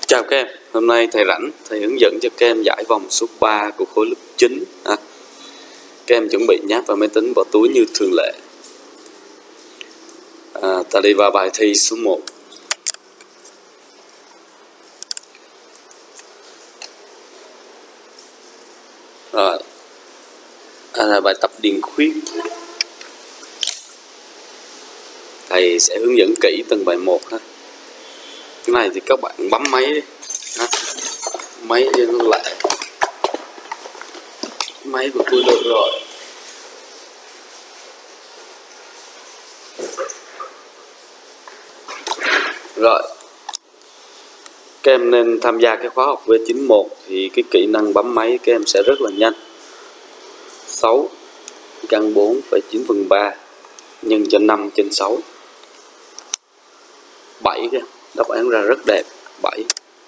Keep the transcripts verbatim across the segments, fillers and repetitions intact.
Chào các em, hôm nay thầy rảnh, thầy hướng dẫn cho các em giải vòng số ba của khối lớp chín. À, các em chuẩn bị nháp vào máy tính, bỏ túi như thường lệ. À, ta đi vào bài thi số một. Rồi, à, là bài tập điền khuyết. Thầy sẽ hướng dẫn kỹ từng bài một ha. Cái này thì các bạn bấm máy đi. À, máy cho nó lại. Máy của tôi được rồi. Rồi, các em nên tham gia cái khóa học V chín mươi mốt thì cái kỹ năng bấm máy các em sẽ rất là nhanh. Sáu căn bốn phẩy chín phần ba nhân cho năm trên sáu. Bảy kìa, đáp án ra rất đẹp, bảy.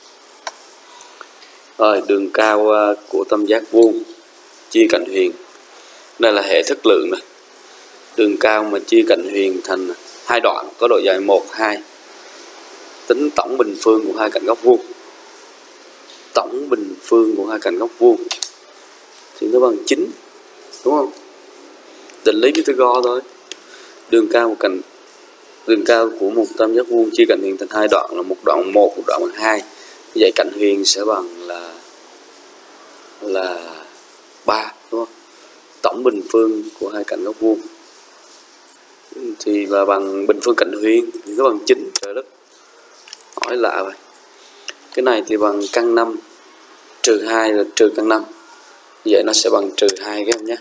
Rồi, đường cao của tam giác vuông chia cạnh huyền. Đây là hệ thức lượng này. Đường cao mà chia cạnh huyền thành hai đoạn có độ dài một, hai. Tính tổng bình phương của hai cạnh góc vuông. Tổng bình phương của hai cạnh góc vuông thì nó bằng chín, đúng không? Định lý Pythagore thôi. Đường cao một cạnh đường cao của một tam giác vuông chia cạnh huyền thành hai đoạn là một đoạn một, một đoạn bằng hai. Như vậy cạnh huyền sẽ bằng là là ba, đúng không? Tổng bình phương của hai cạnh góc vuông thì là bằng bình phương cạnh huyền thì nó bằng chín. Trời đất, hỏi lạ vậy. Cái này thì bằng căn năm trừ hai là trừ căn năm. Như vậy nó sẽ bằng trừ hai các em nhé.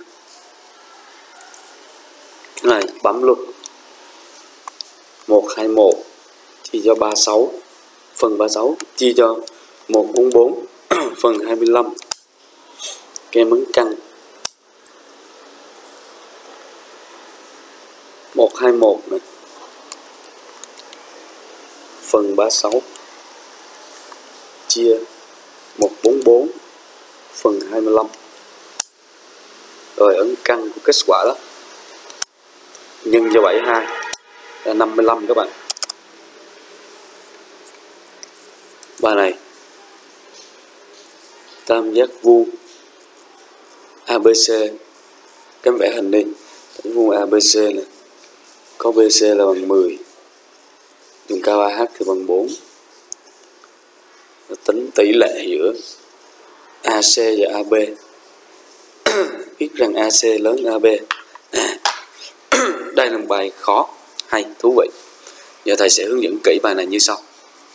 Cái này bấm luôn. một trăm hai mươi mốt chia cho ba mươi sáu phần ba mươi sáu chia cho một trăm bốn mươi bốn phần hai mươi lăm. Các em ấn căn. một trăm hai mươi mốt này phần ba mươi sáu chia một trăm bốn mươi bốn phần hai mươi lăm. Rồi ấn căn của kết quả đó. Nhân cho bảy mươi hai là năm mươi lăm các bạn. Bài này tam giác vuông a bê xê, cái vẽ hình đi. Tam giác vuông a bê xê này có bê xê là bằng mười, đường cao a hát thì bằng bốn. Tính tỷ lệ giữa a xê và a bê. Biết rằng a xê lớn a bê. Đây là một bài khó, hay, thú vị. Giờ thầy sẽ hướng dẫn kỹ bài này như sau.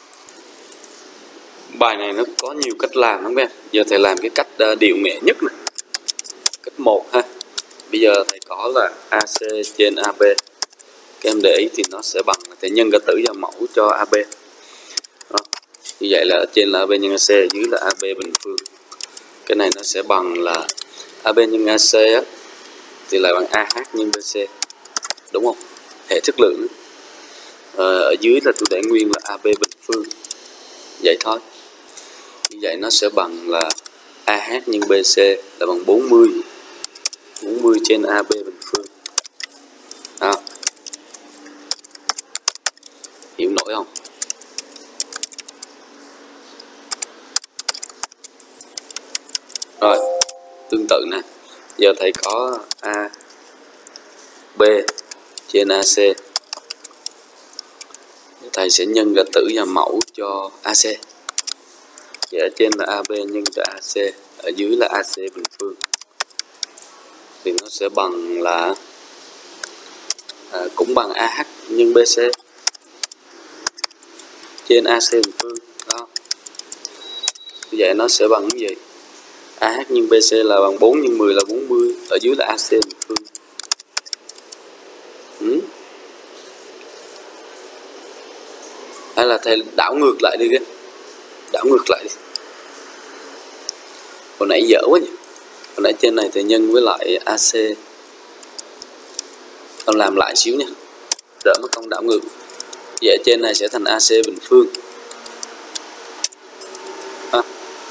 Bài này nó có nhiều cách làm lắm em. Giờ thầy làm cái cách uh, điệu nghệ nhất này. Cách một ha. Bây giờ thầy có là a xê trên a bê. Các em để ý thì nó sẽ bằng thầy nhân cả tử và mẫu cho a bê. Đó. Như vậy là ở trên là a bê nhân a xê, dưới là a bê bình phương. Cái này nó sẽ bằng là a bê nhân a xê á, thì lại bằng a hát nhân bê xê. Đúng không? Hệ thức lượng. Ờ, ở dưới là tôi để nguyên là a bê bình phương. Vậy thôi. Như vậy nó sẽ bằng là a hát nhân bê xê là bằng bốn mươi. bốn mươi trên a bê bình phương. Đó. Hiểu nổi không? Rồi, tương tự nè. Giờ thầy có a bê trên a xê. Thầy sẽ nhân cả tử và mẫu cho a xê. Vậy ở trên là a bê nhân cho a xê, ở dưới là a xê bình phương. Thì nó sẽ bằng là à, cũng bằng a hát nhân bê xê trên a xê bình phương. Đó. Vậy nó sẽ bằng cái gì? a hát nhân bê xê là bằng bốn nhân mười là bốn mươi, ở dưới là a xê bình phương. Ừ. Hay là thầy đảo ngược lại đi kìa. Đảo ngược lại đi. Hồi nãy dở quá nhỉ. Hồi nãy trên này thầy nhân với lại a xê. Con làm lại xíu nha. Đỡ mất công đảo ngược. Vậy trên này sẽ thành a xê bình phương. À.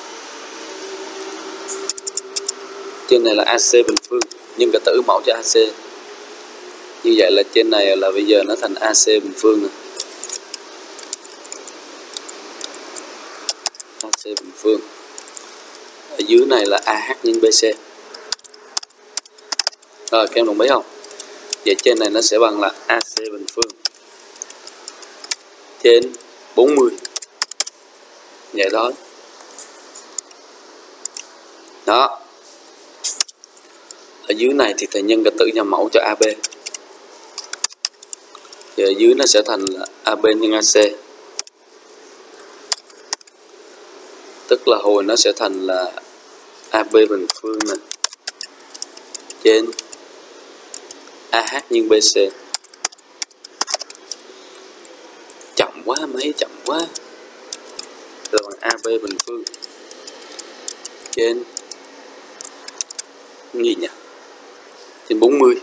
Trên này là a xê bình phương, nhân cả tử mẫu cho a xê. Như vậy là trên này là bây giờ nó thành a xê bình phương này. a xê bình phương. Ở dưới này là a hát nhân bê xê. Rồi các em đồng ý không? Vậy trên này nó sẽ bằng là a xê bình phương trên bốn mươi. Vậy đó. Đó. Ở dưới này thì thầy nhân cả tử nhà mẫu cho a bê. Thì ở dưới nó sẽ thành là a bê nhân a xê. Tức là hồi nó sẽ thành là a bê bình phương này trên a hát nhân bê xê. Chậm quá mấy, chậm quá. Rồi bằng a bê bình phương trên gì nhỉ? Trên bốn mươi.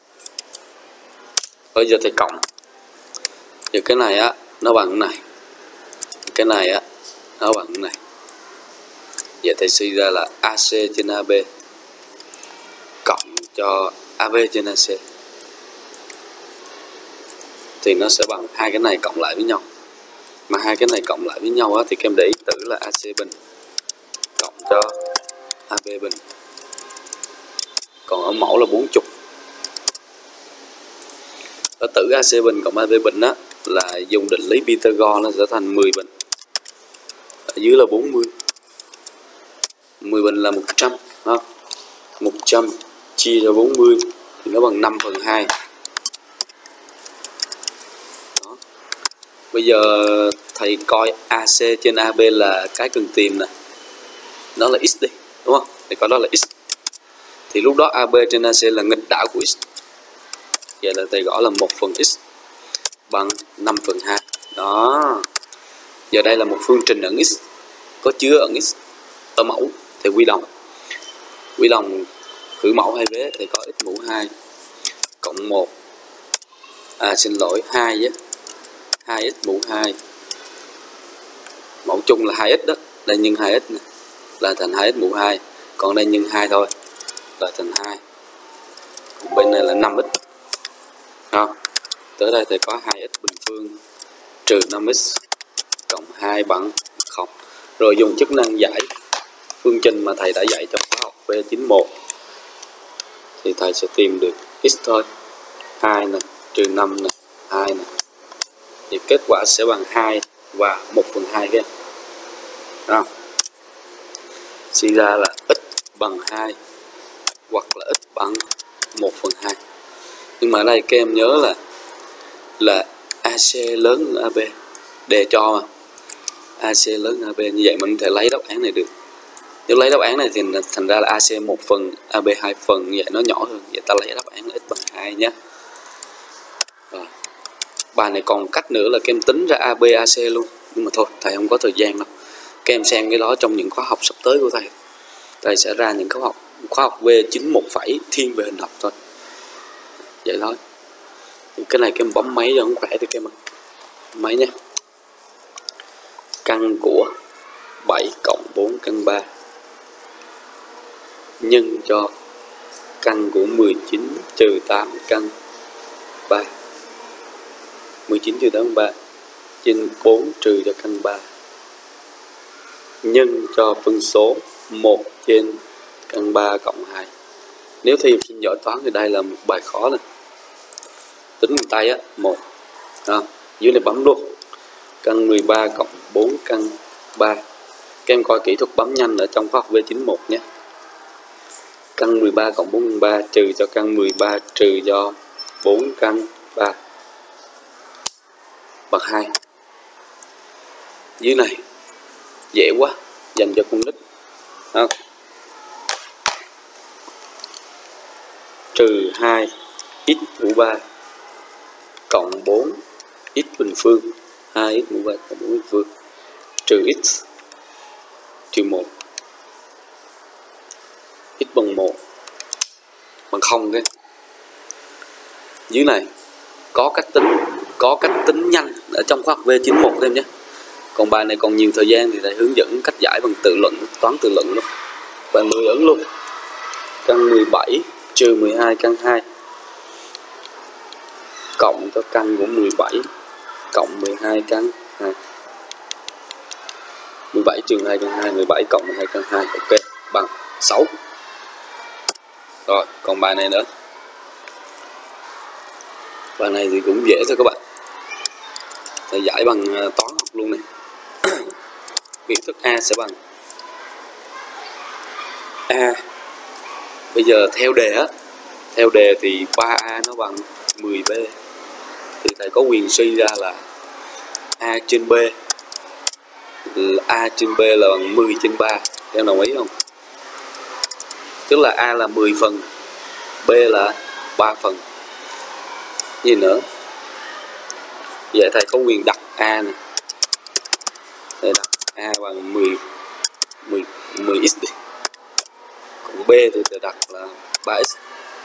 Bây giờ thầy cộng. Giờ cái này á nó bằng cái này. Cái này á nó bằng cái này. Vậy thầy suy ra là a xê trên a bê cộng cho a bê trên a xê thì nó sẽ bằng hai cái này cộng lại với nhau. Mà hai cái này cộng lại với nhau á, thì các em để ý tử là a xê bình cộng cho a bê bình. Còn ở mẫu là bốn mươi. Ở tử a xê bình cộng a bê bình á là dùng định lý Pythagore, nó sẽ thành mười bình. Ở dưới là bốn mươi. mười bình là một trăm, ha. một trăm chia cho bốn mươi thì nó bằng năm phần hai. Đó. Bây giờ thầy coi a xê trên a bê là cái cần tìm nè. Nó là x đi, đúng không? Thầy coi đó là x. Thì lúc đó a bê trên a xê là nghịch đảo của x. Vậy là thầy gọi là một phần x bằng năm phần hai. Đó. Giờ đây là một phương trình ẩn x, có chứa ẩn x ở mẫu. Thầy quy đồng. Quy đồng khử mẫu hai vế thì có x mũ hai cộng một. À xin lỗi, hai với hai x mũ hai. Mẫu chung là hai x đó, đây nhân hai x này là thành hai x mũ hai, còn đây nhân hai thôi là thành hai. Còn bên này là năm x. Không? Tới đây thì có hai x bình phương trừ năm x cộng hai bằng không. Rồi dùng chức năng giải phương trình mà thầy đã dạy trong khóa học V chín mốt thì thầy sẽ tìm được x thôi. hai nè, trừ năm nè, hai nè. Thì kết quả sẽ bằng hai và một phần hai cái. Đó. Suy ra là x bằng hai hoặc là x bằng một phần hai. Nhưng mà ở đây các em nhớ là là a xê lớn hơn a bê. Đề cho mà a xê lớn hơn a bê, như vậy mình có thể lấy đáp án này được. Nếu lấy đáp án này thì thành ra là a xê một phần, a bê hai phần, như vậy nó nhỏ hơn. Vậy ta lấy đáp án là x bằng hai nhé. Rồi. Bài này còn cách nữa là các em tính ra a bê, a xê luôn. Nhưng mà thôi, thầy không có thời gian đâu. Các em xem cái đó trong những khóa học sắp tới của thầy. Thầy sẽ ra những khóa học khóa học V chín mốt phẩy thiên về hình học thôi. Vậy thôi. Cái này các em bấm máy cho không khỏe thì các em ạ. Máy nha. Căn của bảy cộng bốn căn ba nhân cho căn của mười chín trừ tám căn ba. mười chín trừ tám căn ba trên bốn trừ cho căn ba nhân cho phân số một trên căn ba cộng hai. Nếu thi học sinh giỏi toán thì đây là một bài khó này. Tính bằng tay á, một. Đó, dưới này bấm luôn. Căn mười ba cộng bốn căn ba. Các em coi kỹ thuật bấm nhanh ở trong khóa học V chín mốt nhé. Căn mười ba cộng bốn căn ba trừ cho căn mười ba trừ cho bốn căn ba bằng hai. Dưới này dễ quá, dành cho con nít. Đó. Trừ hai x mũ ba cộng bốn x bình phương, hai x mũ ba cộng bốn x bình phương trừ x trừ một. X bằng một bằng không cái. Dưới này có cách tính, có cách tính nhanh ở trong khóa học V chín mốt thêm nhé. Còn bài này còn nhiều thời gian thì thầy hướng dẫn cách giải bằng tự luận, toán tự luận luôn. Bài mười ấn luôn. Căn mười bảy trừ mười hai căn hai cộng cho căn của mười bảy cộng mười hai căn hai. mười bảy trừ hai căn hai, mười bảy cộng hai căn hai, ok, bằng sáu. Rồi, còn bài này nữa. Bài này thì cũng dễ thôi các bạn. Thầy giải bằng toán học luôn này. Biểu thức A sẽ bằng A. Bây giờ theo đề á, theo đề thì ba A nó bằng mười B. Thì thầy có quyền suy ra là A trên B, A trên B là bằng mười trên ba. Em đồng ý không? Tức là A là mười phần, B là ba phần. Gì nữa? Vậy thầy có quyền đặt A này. Thầy đặt A bằng mười, mười, mười x đi. Còn B thì thầy đặt là ba x.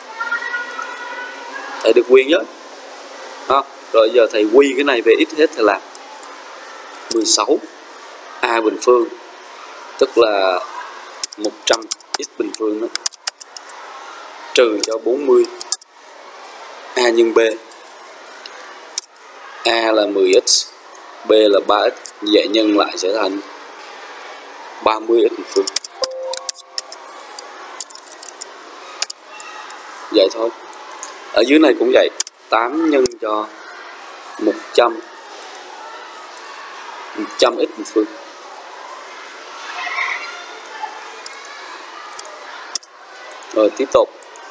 Thầy được quyền chứ. Không? Rồi giờ thầy quy cái này về x hết, thầy làm mười sáu A bình phương, tức là một trăm x bình phương đó, trừ cho bốn mươi A nhân B. A là mười x, B là ba x, vậy nhân lại sẽ thành ba mươi x bình phương. Vậy thôi. Ở dưới này cũng vậy, tám nhân cho một trăm, một trăm x bình phương. Rồi tiếp tục.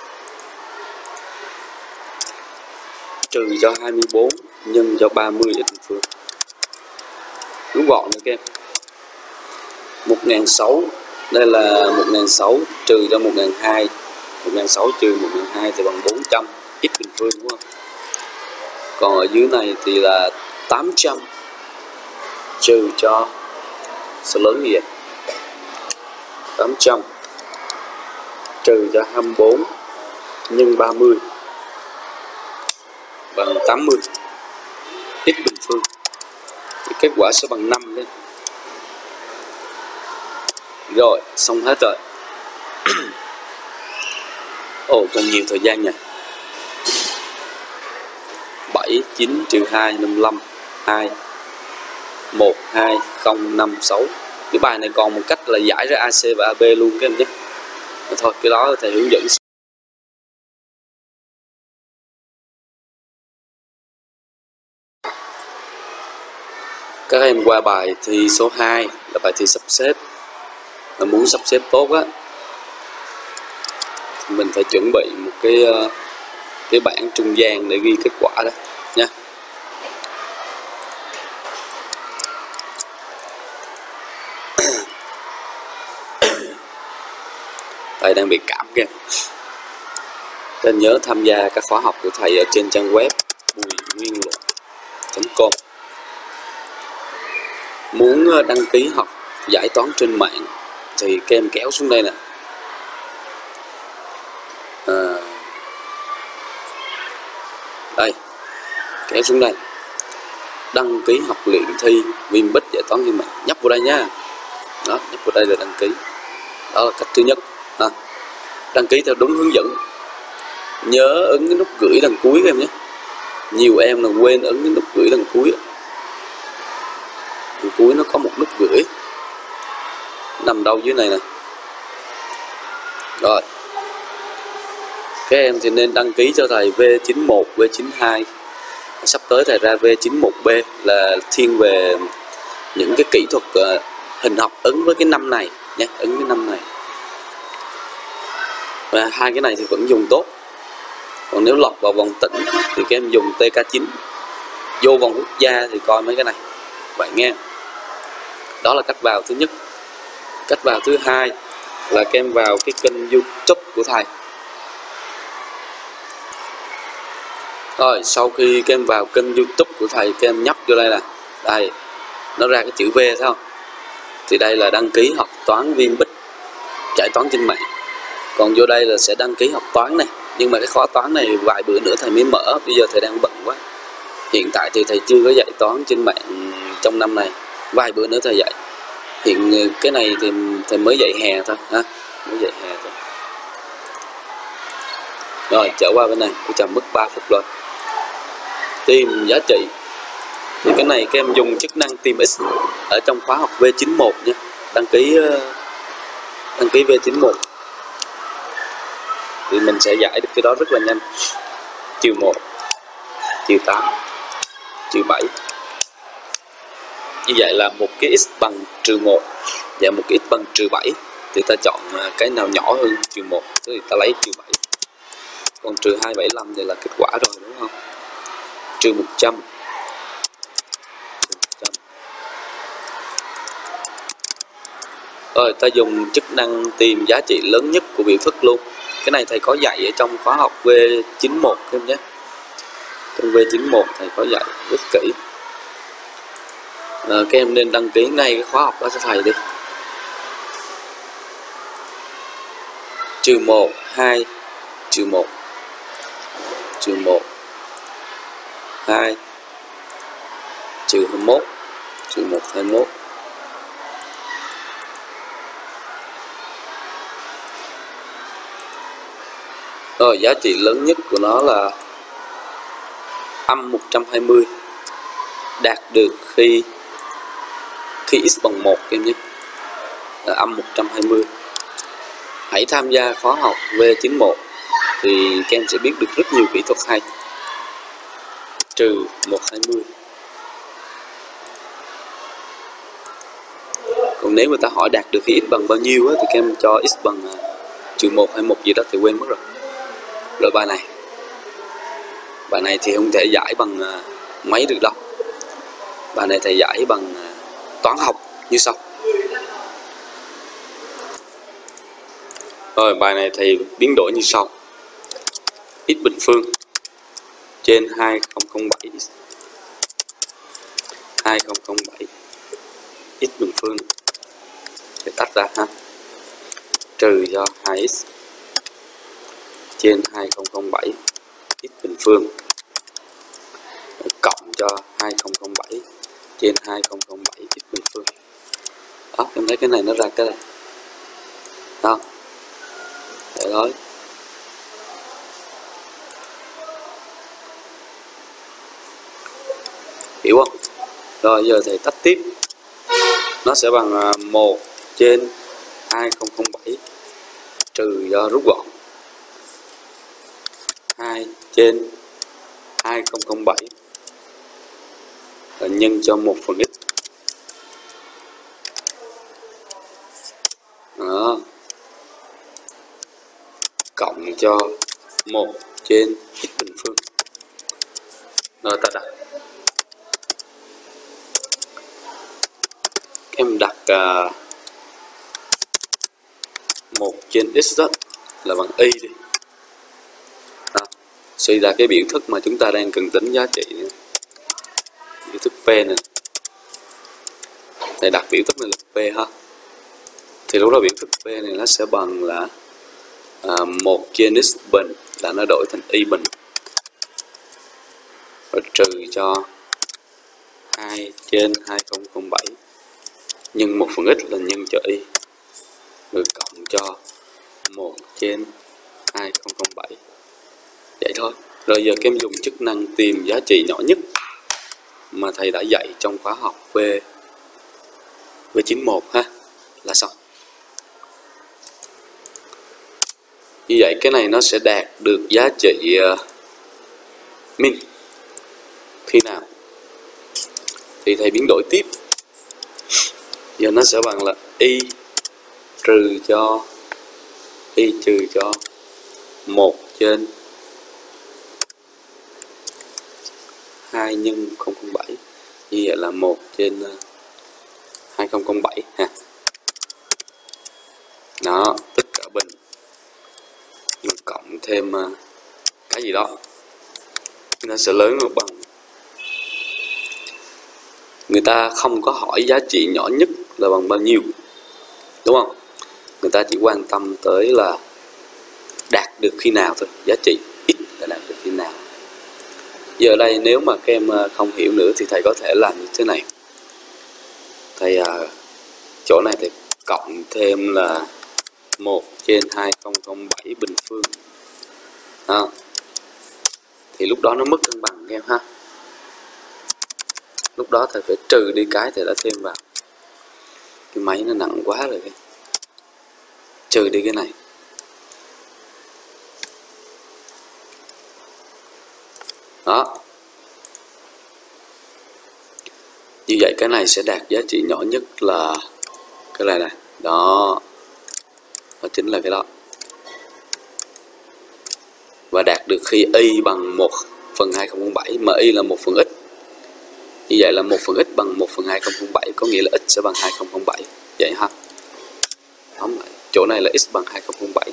Trừ cho hai mươi bốn nhân cho ba mươi x bình phương. Rút gọn nữa các em. một nghìn sáu trăm, đây là một nghìn sáu trăm trừ cho một nghìn hai trăm. một nghìn sáu trăm trừ một nghìn hai trăm thì bằng bốn trăm x bình phương đúng không? Còn ở dưới này thì là tám trăm trừ cho số lớn như vậy, tám trăm trừ cho hai mươi bốn nhân ba mươi bằng tám mươi x bình phương. Thì kết quả sẽ bằng năm đấy. Rồi, xong hết rồi. Ồ, còn nhiều thời gian nha. bảy, chín, trừ hai, năm mươi lăm, hai, một, hai, không, năm, sáu. Cái bài này còn một cách là giải ra a xê và a bê luôn các em nhé. Thôi, cái đó thầy hướng dẫn. Các em qua bài thi số hai là bài thi sắp xếp. Mà muốn sắp xếp tốt á, mình phải chuẩn bị một cái cái bảng trung gian để ghi kết quả đó nha. Thầy đang bị cảm kìa. Nên nhớ tham gia các khóa học của thầy ở trên trang web bùi nguyên luận chấm com. Muốn đăng ký học giải toán trên mạng thì các em kéo xuống đây nè. À, đây, kéo xuống đây. Đăng ký học luyện thi Vinbit giải toán trên mạng, nhấp vào đây nha. Đó, nhấp vào đây là đăng ký. Đó là cách thứ nhất. À, đăng ký theo đúng hướng dẫn. Nhớ ấn cái nút gửi đằng cuối các em nhé. Nhiều em là quên ấn cái nút gửi đằng cuối. Đằng cuối nó có một nút gửi nằm đâu dưới này nè. Rồi, các em thì nên đăng ký cho thầy V chín mốt, V chín hai. Sắp tới thầy ra V chín mốt B là thiên về những cái kỹ thuật uh, hình học ứng với cái năm này nhé, ứng với năm này. Và hai cái này thì vẫn dùng tốt. Còn nếu lọt vào vòng tỉnh thì các em dùng T K chín. Vô vòng quốc gia thì coi mấy cái này. Vậy nghe. Đó là cách vào thứ nhất. Cách vào thứ hai là các em vào cái kênh YouTube của thầy. Rồi sau khi các em vào kênh YouTube của thầy, các em nhấp vô đây nè. Đây, nó ra cái chữ V thấy không? Thì đây là đăng ký học toán Vinbit giải toán trên mạng. Còn vô đây là sẽ đăng ký học toán này. Nhưng mà cái khóa toán này vài bữa nữa thầy mới mở. Bây giờ thầy đang bận quá. Hiện tại thì thầy chưa có dạy toán trên mạng trong năm này. Vài bữa nữa thầy dạy. Hiện cái này thì thầy mới dạy hè thôi ha. Mới dạy hè thôi. Rồi trở qua bên này. Tôi chậm mất ba phút rồi. Tìm giá trị Thì cái này các em dùng chức năng tìm x ở trong khóa học V chín mốt nhé. Đăng ký đăng ký V chín mốt thì mình sẽ giải được cái đó rất là nhanh. Trừ một, trừ tám, trừ bảy. Như vậy là một cái x bằng trừ một và một cái x bằng trừ bảy, thì ta chọn cái nào nhỏ hơn trừ một thì ta lấy trừ bảy. Còn trừ hai trăm bảy mươi lăm thì là kết quả rồi, đúng không? Trừ một trăm. Rồi ta dùng chức năng tìm giá trị lớn nhất của biểu thức luôn. Cái này thầy có dạy ở trong khóa học V chín mốt các em nhé. Trong V chín mốt thầy có dạy rất kỹ. À, các em nên đăng ký ngay cái khóa học đó cho thầy đi. Trừ một, hai, trừ một, trừ một, hai, trừ hai mươi mốt, trừ một, hai mươi mốt. Rồi giá trị lớn nhất của nó là âm một trăm hai mươi, đạt được khi khi x bằng một em nhé, là âm một trăm hai mươi. Hãy tham gia khóa học V chín mốt thì các em sẽ biết được rất nhiều kỹ thuật hay. Trừ một trăm hai mươi. Còn nếu người ta hỏi đạt được khi x bằng bao nhiêu á, thì các em cho x bằng trừ một hay một gì đó thì quên mất rồi. Rồi bài này bài này thì không thể giải bằng mấy được đâu. Bài này thầy giải bằng toán học như sau. Rồi bài này thầy biến đổi như sau. X bình phương trên hai nghìn bảy hai nghìn bảy x bình phương để tách ra ha. Trừ cho hai x trên hai nghìn bảy x bình phương cộng cho hai nghìn bảy trên hai nghìn bảy x bình phương. Đó, em thấy cái này nó ra cái này. Đó. Để thôi. Hiểu không? Rồi giờ thầy tách tiếp. Nó sẽ bằng một trên hai nghìn bảy trừ do rút gọn hai trên hai nghìn bảy và nhân cho một phần x. Đó. Cộng cho một trên x bình phương. Rồi ta đặt. Em đặt uh, một trên x đó là bằng y đi. Đó. Suy ra cái biểu thức mà chúng ta đang cần tính giá trị này. Biểu thức P này. Thầy đặt biểu thức này là P ha. Thì lúc đó biểu thức P này nó sẽ bằng là à, một trên x bình là nó đổi thành y bình. Rồi trừ cho hai trên hai nghìn bảy nhân một phần x là nhân cho y. Rồi cộng cho một trên hai nghìn bảy. Vậy thôi. Rồi giờ các em dùng chức năng tìm giá trị nhỏ nhất mà thầy đã dạy trong khóa học V V chín mốt ha, là xong. Như vậy cái này nó sẽ đạt được giá trị uh, min khi nào? Thì thầy biến đổi tiếp. Giờ nó sẽ bằng là y trừ cho y trừ cho một trên hai nhân không không bảy. Như vậy là một trên uh, hai nghìn không trăm bảy ha. Đó, tất cả bình mình cộng thêm uh, cái gì đó nó sẽ lớn hơn bằng. Người ta không có hỏi giá trị nhỏ nhất là bằng bao nhiêu, đúng không? Người ta chỉ quan tâm tới là đạt được khi nào thôi, giá trị x là đạt được khi nào. Giờ đây nếu mà các em không hiểu nữa thì thầy có thể làm như thế này. Thầy uh, chỗ này thì cộng thêm là một trên hai nghìn không trăm bảy bình phương. Đó. Thì lúc đó nó mất cân bằng các em ha. lúc đó thầy phải trừ đi cái thầy đã thêm vào. Cái máy nó nặng quá rồi, trừ đi cái này. Đó, như vậy cái này sẽ đạt giá trị nhỏ nhất là cái này này. Đó, đó chính là cái đó. Và đạt được khi y bằng một phần hai không không bảy, mà y là một phần x. Như vậy là một phần x bằng một phần hai không không bảy, có nghĩa là x sẽ bằng hai không không bảy. Vậy ha. Tóm lại, chỗ này là x bằng hai không không bảy.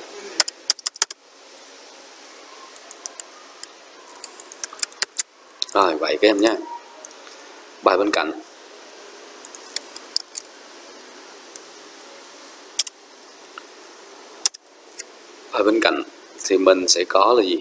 Rồi, vậy các em nhé. Bài bên cạnh. Bài bên cạnh thì mình sẽ có là gì?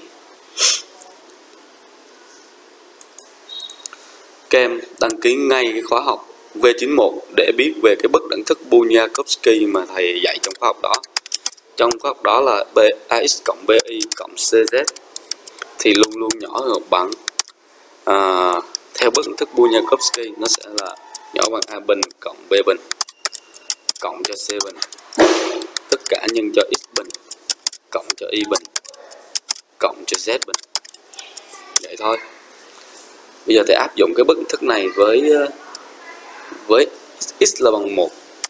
Các em đăng ký ngay cái khóa học V chín mốt để biết về cái bất đẳng thức Bunyakovsky mà thầy dạy trong khóa học đó. Trong khóa học đó là Ax cộng Bi cộng Cz thì luôn luôn nhỏ hơn hoặc bằng à, theo bất đẳng thức Bunyakovsky nó sẽ là nhỏ bằng A bình cộng B bình cộng cho C bình tất cả nhân cho x bình cộng cho y bình cộng cho z bình. Vậy thôi. Bây giờ thầy áp dụng cái bất đẳng thức này với với x là bằng một,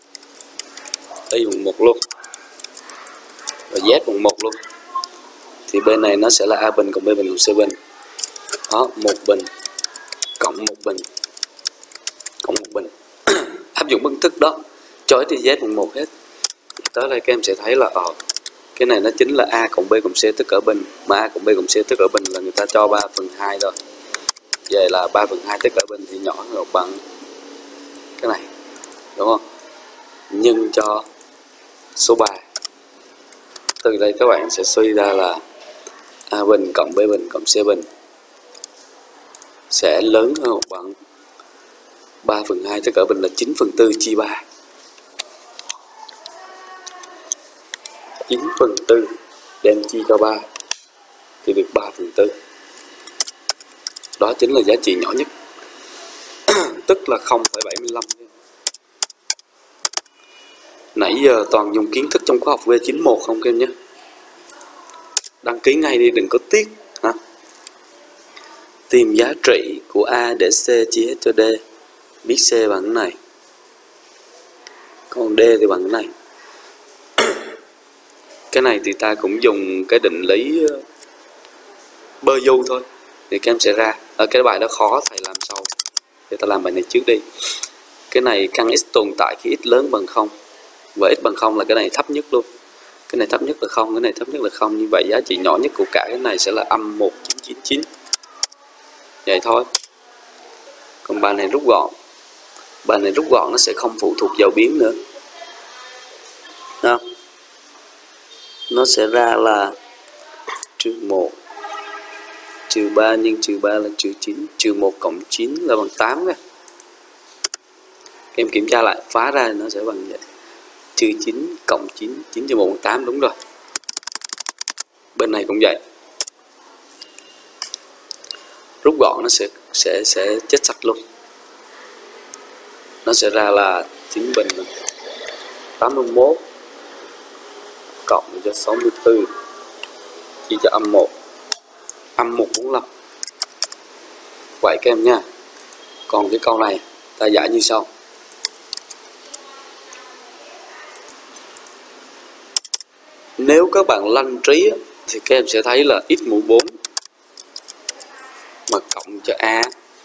y bằng một luôn và z bằng một luôn, thì bên này nó sẽ là A bình cộng B bình cộng C bình. Đó, một bình cộng một bình cộng một bình. Áp dụng bất đẳng thức đó cho x z bằng một hết. Tới đây các em sẽ thấy là ờ cái này nó chính là A cộng B cộng C tất cả bình, mà A cộng B cộng C tất cả bình là người ta cho ba phần hai rồi. Vậy là ba phần hai tất cả bình thì nhỏ hơn bằng cái này, đúng không? Nhân cho số ba. Từ đây các bạn sẽ suy ra là A bình cộng B bình cộng C bình sẽ lớn hơn hoặc bằng ba phần hai tất cả bình là chín phần tư chia ba. chín phần tư đem chia cho ba thì được ba phần tư. Đó chính là giá trị nhỏ nhất. Tức là không phẩy bảy mươi lăm. Nãy giờ toàn dùng kiến thức trong khóa học V chín mốt không các em nhé. Đăng ký ngay đi, đừng có tiếc ha. Tìm giá trị của A để C chia hết cho D. Biết C bằng cái này, còn D thì bằng cái này. Cái này thì ta cũng dùng cái định lý bơ du thôi thì các em sẽ ra. Ở cái bài đó khó, thầy làm sau. Thì ta làm bài này trước đi. Cái này căn x tồn tại khi x lớn bằng không, và x bằng không là cái này thấp nhất luôn. Cái này thấp nhất là không, cái này thấp nhất là không. Như vậy giá trị nhỏ nhất của cả cái này sẽ là âm một chín chín chín. Vậy thôi. Còn bài này rút gọn. Bài này rút gọn nó sẽ không phụ thuộc vào biến nữa. Đó. Nó sẽ ra là trừ một trừ ba nhân trừ ba là trừ chín, trừ một cộng chín là bằng tám kìa. Các em kiểm tra lại, phá ra nó sẽ bằng vậy. Trừ chín cộng chín, chín trừ một bằng tám, đúng rồi. Bên này cũng vậy. Rút gọn nó sẽ sẽ sẽ chết sạch luôn. Nó sẽ ra là chín bình tám mươi mốt cộng cho sáu mươi tư chia cho âm một, âm một trăm bốn mươi lăm. Vậy các em nha. Còn cái câu này ta giải như sau. Nếu các bạn lanh trí thì các em sẽ thấy là x mũ bốn mà cộng cho A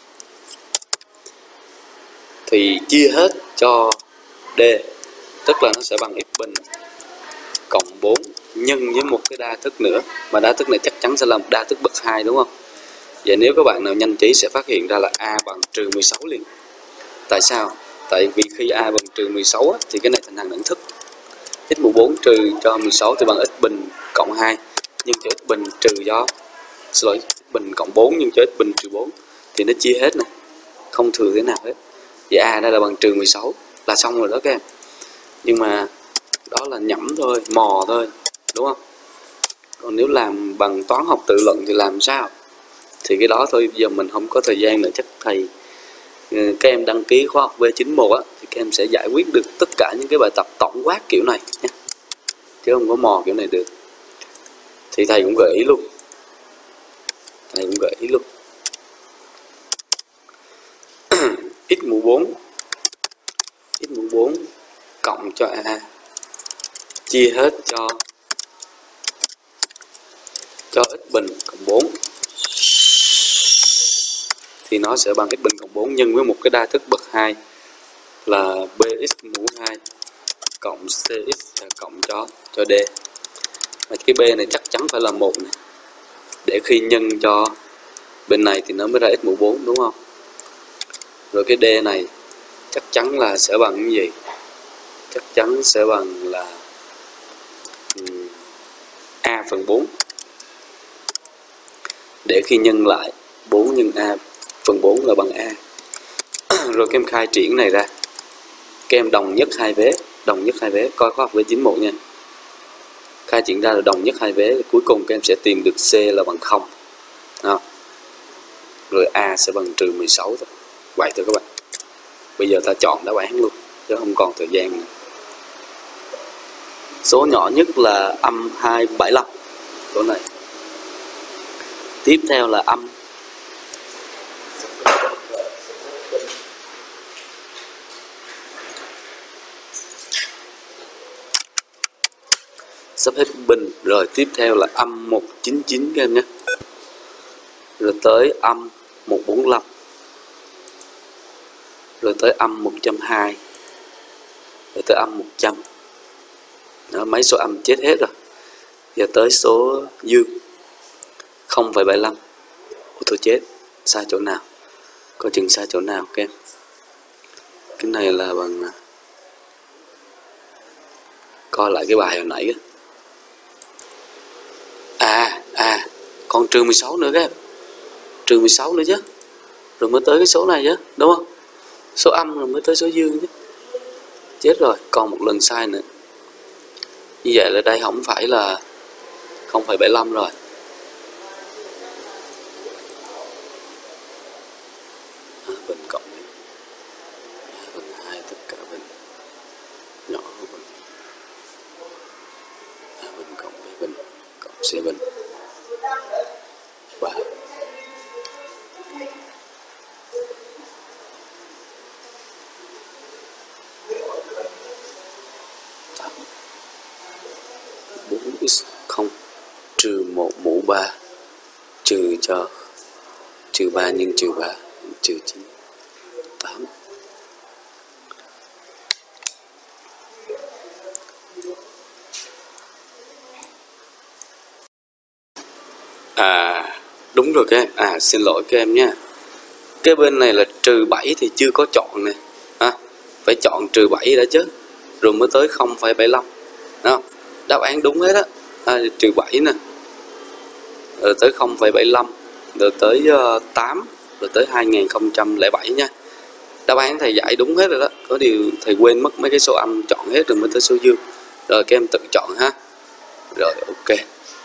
thì chia hết cho D, tức là nó sẽ bằng x bình cộng bốn nhân với một cái đa thức nữa, mà đa thức này chắc chắn sẽ là một đa thức bậc hai, đúng không? Vậy nếu các bạn nào nhanh trí sẽ phát hiện ra là A bằng trừ mười sáu liền. Tại sao? Tại vì khi A bằng trừ mười sáu á, thì cái này thành hàng đẳng thức. X mũ bốn trừ cho mười sáu thì bằng x bình cộng hai nhân cho x bình trừ cho xin lỗi, x bình cộng bốn nhân cho x bình trừ bốn thì nó chia hết này, không thừa thế nào hết. Vậy A đây là bằng trừ mười sáu là xong rồi đó các em. Nhưng mà đó là nhẩm thôi, mò thôi, đúng không? Còn nếu làm bằng toán học tự luận thì làm sao? Thì cái đó thôi, giờ mình không có thời gian nữa, chắc thầy các em đăng ký khóa học V chín mốt á, thì các em sẽ giải quyết được tất cả những cái bài tập tổng quát kiểu này nhé, chứ không có mò kiểu này được. Thì thầy cũng gợi ý luôn, thầy cũng gợi ý luôn. X mũ bốn, x mũ bốn cộng cho a chia hết cho cho x bình cộng bốn, thì nó sẽ bằng x bình cộng bốn nhân với một cái đa thức bậc hai là bx mũ hai cộng cx cộng cho cho d. Và cái b này chắc chắn phải là một này, để khi nhân cho bên này thì nó mới ra x mũ bốn, đúng không? Rồi cái d này chắc chắn là sẽ bằng cái gì? Chắc chắn sẽ bằng là um, a phần bốn, để khi nhân lại bốn nhân a phần bốn là bằng a. Rồi các em khai triển này ra, các em đồng nhất hai vế, đồng nhất hai vế, coi khóa học V chín mốt nha. Khai triển ra là đồng nhất hai vế, cuối cùng các em sẽ tìm được c là bằng không. Không? Rồi a sẽ bằng trừ mười sáu thôi. Vậy thôi các bạn. Bây giờ ta chọn đáp án luôn, chứ không còn thời gian nữa. Số nhỏ nhất là âm hai trăm bảy mươi lăm, số này. Tiếp theo là âm sắp hết bình. Rồi tiếp theo là âm một trăm chín mươi chín các em nhé. Rồi tới âm một trăm bốn mươi lăm. Rồi tới âm một trăm hai mươi. Rồi tới âm một trăm. Đó, mấy số âm chết hết rồi. Giờ tới số dương không phẩy bảy mươi lăm. Ủa thôi chết, sai chỗ nào? Coi chừng sai chỗ nào các em. Cái này là bằng, coi lại cái bài hồi nãy á. À, à, còn trừ mười sáu nữa các em. Trừ mười sáu nữa chứ. Rồi mới tới cái số này chứ, đúng không? Số âm rồi mới tới số dương chứ. Chết rồi, còn một lần sai nữa. Như vậy là đây không phải là không phẩy bảy mươi lăm rồi. À, bình cộng bình hai tất cả bình nhỏ hơn bình. À, bình cộng b bình cộng c bình ba. bốn x không trừ một mũ ba trừ cho trừ ba nhân trừ ba trừ chín tám. À đúng rồi các em. À xin lỗi các em nha. Cái bên này là trừ bảy thì chưa có chọn nè. À, phải chọn trừ bảy đã chứ. Rồi mới tới không phẩy bảy mươi lăm. Đó. Đáp án đúng hết á. À, trừ bảy nè. Rồi tới không phẩy bảy mươi lăm. Rồi tới uh, tám. Rồi tới hai nghìn không trăm lẻ bảy nha. Đáp án thầy giải đúng hết rồi đó. Có điều thầy quên mất mấy cái số âm, chọn hết rồi mới tới số dương. Rồi các em tự chọn ha. Rồi ok.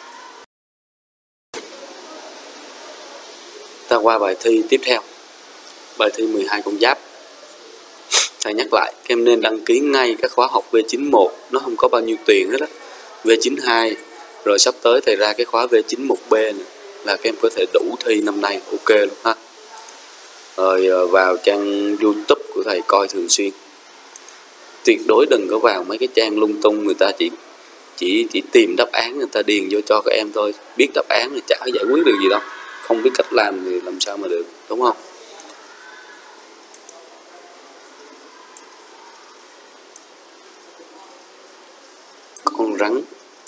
Ta qua bài thi tiếp theo. Bài thi mười hai con giáp. Thầy nhắc lại, các em nên đăng ký ngay các khóa học V chín mốt. Nó không có bao nhiêu tiền hết á. V chín hai. Rồi sắp tới thầy ra cái khóa V chín một B này, là các em có thể đủ thi năm nay. Ok luôn ha. Rồi vào trang YouTube của thầy coi thường xuyên. Tuyệt đối đừng có vào mấy cái trang lung tung, người ta chỉ chỉ chỉ tìm đáp án, người ta điền vô cho các em thôi. Biết đáp án thì chả giải quyết được gì đâu. Không biết cách làm thì làm sao mà được, đúng không? Con rắn.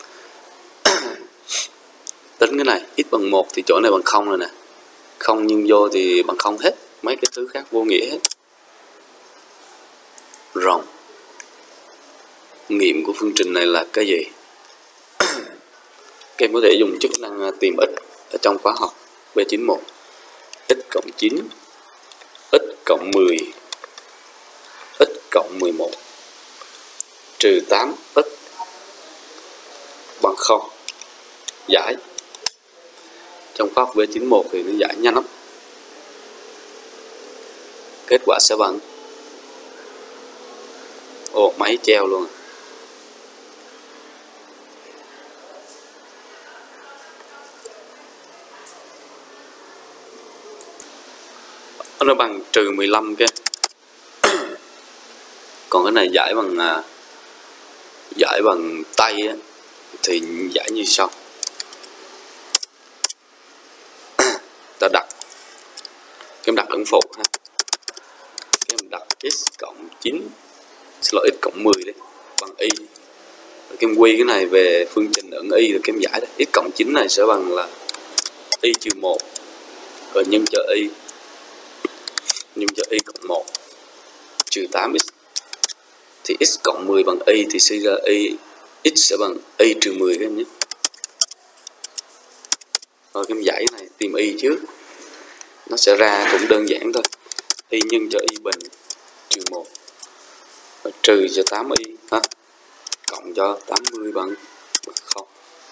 Tính cái này, x bằng một thì chỗ này bằng không rồi nè. Không nhân vô thì bằng không hết. Mấy cái thứ khác vô nghĩa hết. Rồng. Nghiệm của phương trình này là cái gì? Các em có thể dùng chức năng tìm x ở trong khóa học V chín mốt. X cộng chín, x cộng mười, x cộng mười một, trừ tám x bằng không. Giải. Trong khóa học V chín mốt thì nó giải nhanh lắm. Kết quả sẽ bằng, ồ máy treo luôn. Nó bằng trừ mười lăm kia. Còn cái này giải bằng à, giải bằng tay á, thì giải như sau. Ta đặt cái đặt ấn phụ ha, cái đặt x cộng chín, xin lỗi x cộng mười đi, bằng y. Kem quy cái này về phương trình ẩn y rồi kem giải đó. X cộng chín này sẽ bằng là y trừ một, rồi nhân cho y, nhân cho y cộng một trừ tám x, thì x cộng mười bằng y thì suy ra y x sẽ bằng y trừ mười các em nhé. Rồi kem giải này tìm y trước, nó sẽ ra cũng đơn giản thôi, y nhân cho y bình trừ một, và trừ cho tám y ha, cộng cho tám mươi bằng không.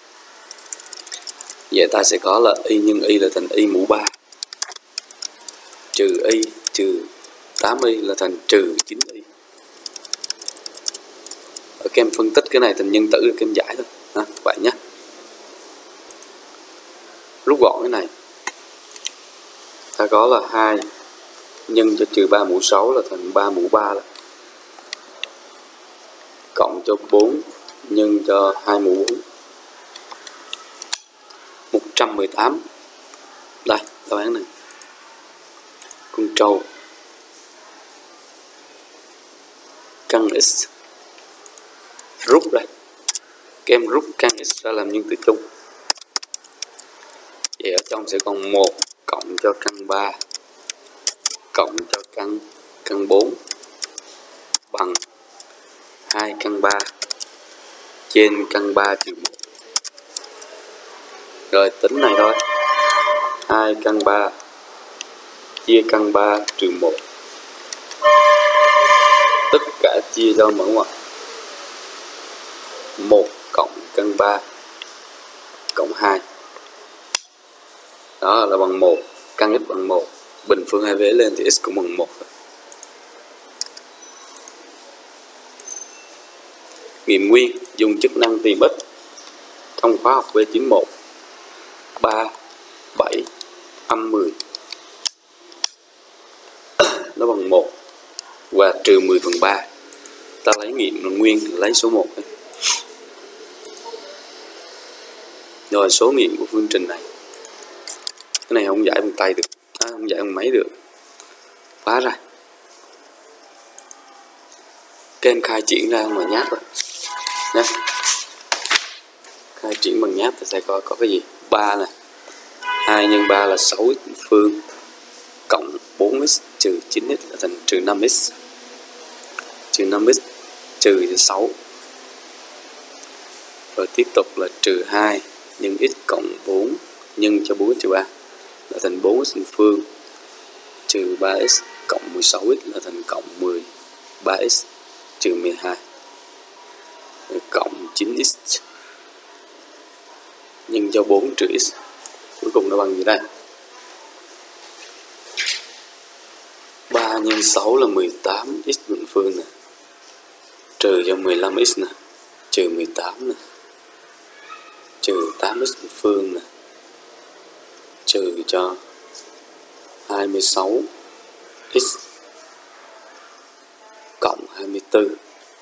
Vậy ta sẽ có là y nhân y là thành y mũ ba, trừ y trừ tám y là thành trừ chín y. Ở kem phân tích cái này thành nhân tử rồi kem giải thôi ha, vậy nhé. Rút gọn cái này, ta có là hai nhân cho trừ ba mũ sáu là thành ba mũ ba đó, cộng cho bốn nhân cho hai mũ bốn, một trăm mười tám. Đây đáp án này, con trâu căn x, rút đây, kem rút căn x ra làm nhân tử chung. Vậy ở trong sẽ còn một cộng cho căn ba cộng cho căn căn bốn bằng hai căn ba trên căn ba trừ một. Rồi tính này thôi, hai căn ba chia căn ba trừ một, tất cả chia cho mở ngoặc một cộng căn ba cộng hai, đó là bằng một, căn x bằng một, bình phương hai vế lên thì x cũng bằng một. Nghiệm nguyên dùng chức năng tìm x trong khóa học V chín mươi mốt, ba, bảy, âm mười nó bằng một và trừ mười phần ba. Ta lấy nghiệm nguyên, lấy số một. Rồi số nghiệm của phương trình này, cái này không giải bằng tay được, à, không giải bằng máy được, phá ra. Các em khai triển ra mà nháp rồi nhé. Khai triển bằng nháp thì sẽ coi có cái gì. Ba này, hai nhân ba là sáu x phương, cộng bốn x trừ chín x là thành trừ năm x, trừ năm x trừ cho sáu. Rồi tiếp tục là trừ hai nhân x cộng bốn nhân cho bốn x trừ ba là thành bốn x phương, trừ ba x cộng mười sáu x là thành cộng mười ba x trừ mười hai, rồi cộng chín x nhân cho bốn trừ x, cuối cùng nó bằng gì đây? ba nhân sáu là mười tám x bình phương nè, trừ cho mười lăm x nè, trừ mười tám nè, trừ tám x bình phương nè, trừ cho hai mươi sáu x cộng hai mươi tư,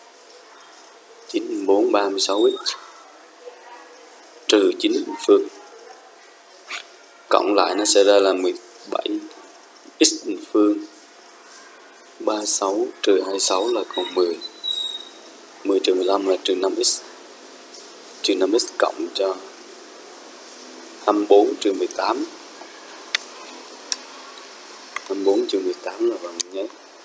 chín, bốn, ba mươi sáu x trừ chín bình phương, cộng lại nó sẽ ra là mười bảy x bình phương, ba mươi sáu trừ hai mươi sáu là còn mười, mười trừ mười lăm là trừ năm x, trừ năm x cộng cho hai mươi bốn trừ mười tám, hai mươi bốn trừ mười tám là bằng nhé,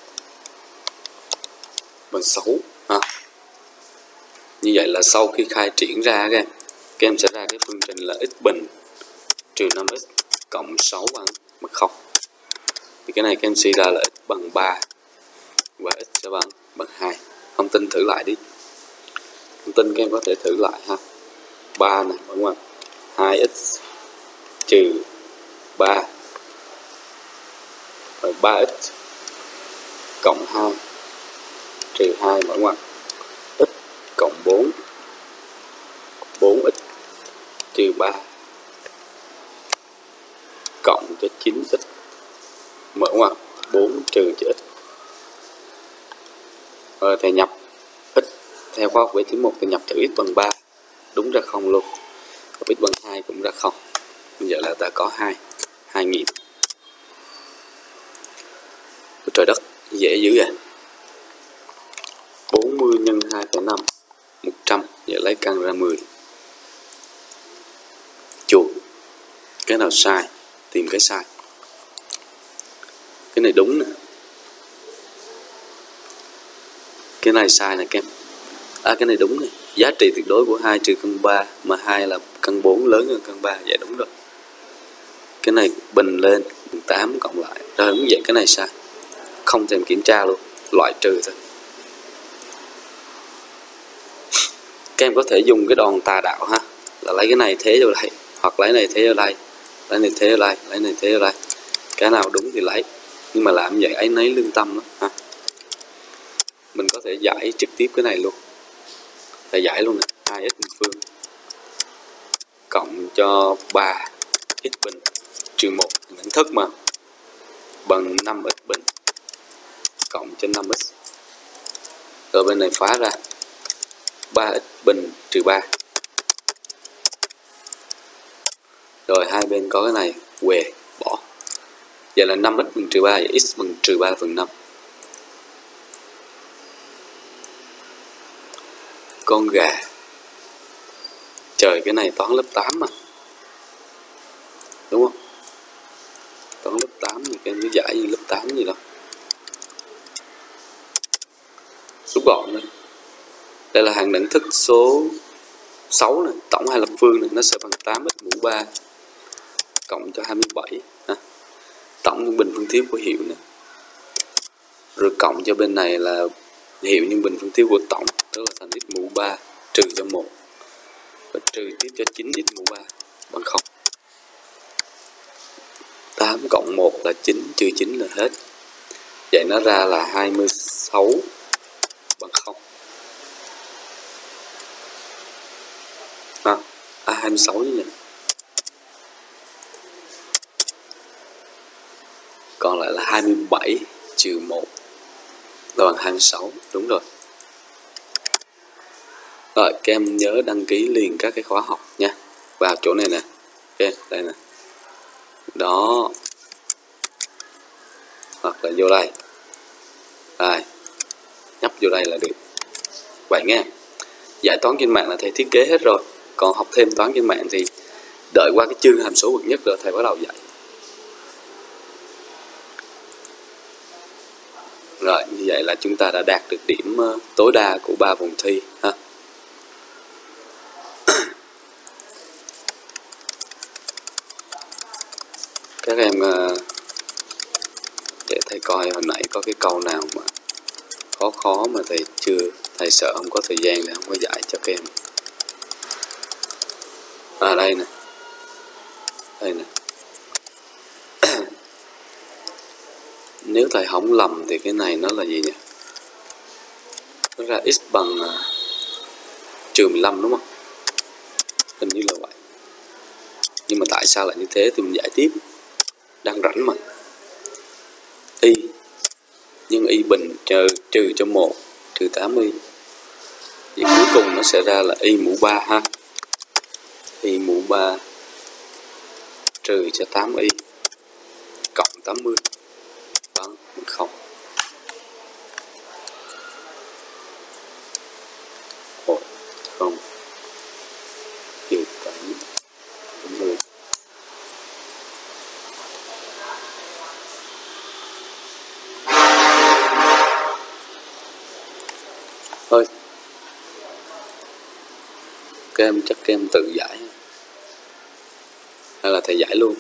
bằng sáu ha. Như vậy là sau khi khai triển ra các em, các em sẽ ra cái phương trình là x bình trừ năm x cộng sáu bằng bằng không. Thì cái này các em suy ra là x bằng ba và x sẽ bằng bằng hai. Không tin thử lại đi. Không tin các em có thể thử lại ha. ba này đúng không? hai x trừ ba rồi ba x cộng hai trừ hai mở ngoặc, x cộng bốn, bốn x trừ ba cộng cho chín x mở ngoặc, bốn trừ cho x. Rồi thầy nhập x theo khóa học vế chín mốt thì nhập thử x bằng ba, đúng ra không luôn. X bằng hai cũng ra không. Bây giờ là ta có hai, hai nghiệm. Trời đất, dễ dữ vậy. bốn mươi nhân hai phẩy năm, một trăm, giờ lấy căn ra mười. Chuột. Cái nào sai? Tìm cái sai. Cái này đúng nè. Cái này sai nè kem. À cái này đúng nè. Giá trị tuyệt đối của hai trừ căn ba, mà hai là căn bốn lớn hơn căn ba, vậy đúng rồi. Cái này bình lên, tám cộng lại. Rồi đúng vậy, cái này sai. Không thèm kiểm tra luôn, loại trừ thôi. Các em có thể dùng cái đòn tà đạo ha, là lấy cái này thế vô đây, hoặc lấy này thế vô đây, lấy này thế vô đây, lấy này thế vô đây. Cái nào đúng thì lấy, nhưng mà làm vậy ấy nấy lương tâm đó ha. Mình có thể giải trực tiếp cái này luôn. Thầy giải luôn nè, hai x phương cộng cho ba x bình trừ một, nhận thức mà, bằng năm x bình cộng cho năm x. Ở bên này phá ra ba x bình trừ ba. Rồi hai bên có cái này què bỏ. Vậy là năm x bằng trừ ba, vậy x bằng trừ ba phần năm. Con gà. Trời, cái này toán lớp tám mà. Đúng không? Toán lớp tám thì em cứ giải như lớp tám gì đâu. Rút gọn đây. Đây là hàng đẳng thức số sáu này, tổng hai lập phương này, nó sẽ bằng tám x mũ ba cộng cho hai mươi bảy ha. Tổng nhân bình phương thiếu của hiệu nè. Rồi cộng cho bên này là hiệu nhân bình phương thiếu của tổng, tức là thành x mũ ba trừ cho một, và trừ tiếp cho chín x mũ ba bằng không. tám cộng một là chín, trừ chín là hết. Vậy nó ra là hai mươi sáu bằng không. À, à hai mươi sáu chứ nhỉ. Còn lại là hai mươi bảy trừ một là bằng hai mươi sáu, đúng rồi. Rồi các em nhớ đăng ký liền các cái khóa học nha. Vào chỗ này nè. Ok, đây nè. Đó. Hoặc là vô đây. Đây. Nhấp vô đây là được. Vậy nghe. Giải toán trên mạng là thầy thiết kế hết rồi. Còn học thêm toán trên mạng thì đợi qua cái chương hàm số bậc nhất rồi thầy bắt đầu dạy. Rồi, như vậy là chúng ta đã đạt được điểm tối đa của ba vòng thi ha. Các em để thầy coi hồi nãy có cái câu nào mà khó khó mà thầy chưa, thầy sợ không có thời gian để không có giải cho các em. À đây nè. Đây nè. Nếu thầy không lầm thì cái này nó là gì nhỉ? Nó ra x bằng uh, trừ mười lăm đúng không? Hình như là vậy. Nhưng mà tại sao lại như thế thì mình giải tiếp. Đang rảnh mà. Y nhưng y bình trừ, trừ cho một trừ tám y. Vậy cuối cùng nó sẽ ra là y mũ ba ha. Y mũ ba trừ cho tám y cộng tám mươi bằng không. Một không trừ tám mươi. Thôi các em chắc các em tự giải hay là thầy giải luôn.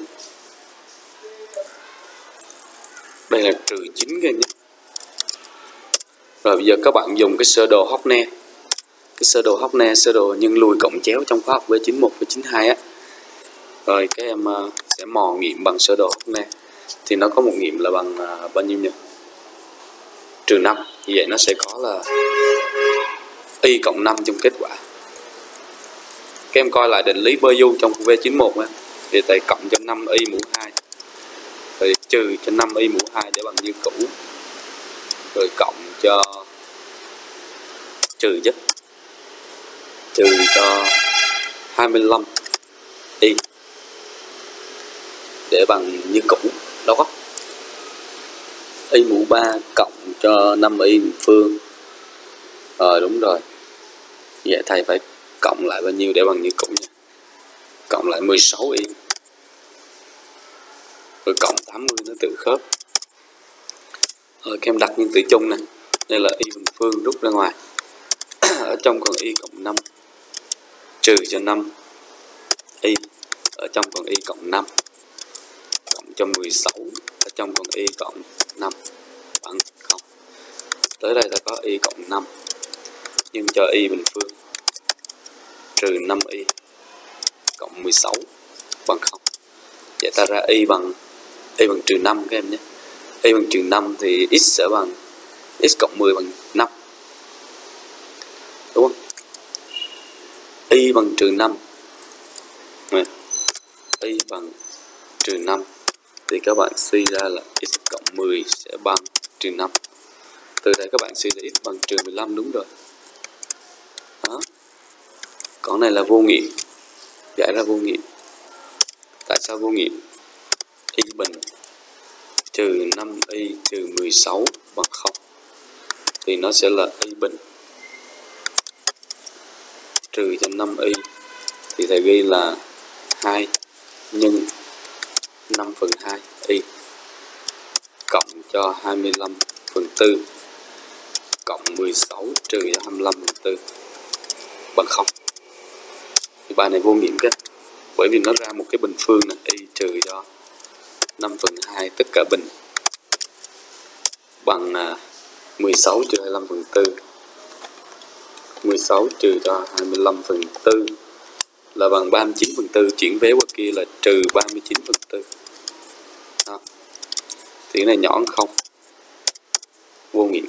Đây là trừ chín các em nhé. Rồi bây giờ các bạn dùng cái sơ đồ Hockner. Cái sơ đồ Hockner, sơ đồ nhân lùi cộng chéo trong khóa học vế chín mốt và chín hai á. Rồi các em sẽ mò nghiệm bằng sơ đồ Hockner. Thì nó có một nghiệm là bằng uh, bao nhiêu nhỉ? trừ năm. Như vậy nó sẽ có là y cộng năm trong kết quả. Các em coi lại định lý bơ du trong V chín mươi mốt á, thì thầy cộng cho năm y mũ hai, rồi trừ cho năm y mũ hai để bằng như cũ, rồi cộng cho trừ chứ trừ cho hai mươi lăm y để bằng như cũ đó. Y mũ ba cộng cho năm y bình phương. Ờ đúng rồi. Vậy thầy phải cộng lại bao nhiêu để bằng như cũ nha. Cộng lại mười sáu y. Rồi cộng tám mươi nó tự khớp. Rồi các em đặt những từ chung này. Đây là y bình phương rút ra ngoài. Ở trong còn y cộng năm. Trừ cho năm y. Ở trong còn y cộng năm. Cộng cho mười sáu. Ở trong còn y cộng năm bằng không. Tới đây ta có y cộng năm nhân cho y bình phương trừ năm y cộng mười sáu bằng không. Vậy ta ra y bằng y bằng trừ năm các em nhé. Y bằng trừ năm thì x sẽ bằng x cộng mười bằng năm. Đúng không? Y bằng trừ năm. Y bằng trừ năm thì các bạn suy ra là x cộng mười sẽ bằng trừ năm. Từ đây các bạn suy ra x bằng trừ mười lăm đúng rồi. Đó. Còn này là vô nghiệm. Giải ra vô nghiệm. Tại sao vô nghiệm? Y bình trừ năm y trừ mười sáu bằng không. Thì nó sẽ là y bình trừ cho năm y thì thầy ghi là hai nhân năm phần hai y cộng cho hai mươi lăm phần tư cộng mười sáu trừ cho hai mươi lăm phần tư bằng không. Thì bài này vô nghiệm cái, bởi vì nó ra một cái bình phương này, y trừ cho năm phần hai tất cả bình bằng mười sáu trừ hai mươi lăm phần tư. mười sáu trừ cho hai mươi lăm phần tư là bằng ba mươi chín phần tư, chuyển vé qua kia là trừ ba mươi chín phần tư. Đó. Thì cái này nhỏ hơn không. Vô nghiệm.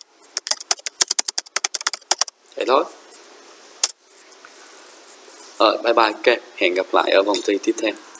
Vậy thôi. Rồi, bye bye các. Hẹn gặp lại ở vòng thi tiếp theo.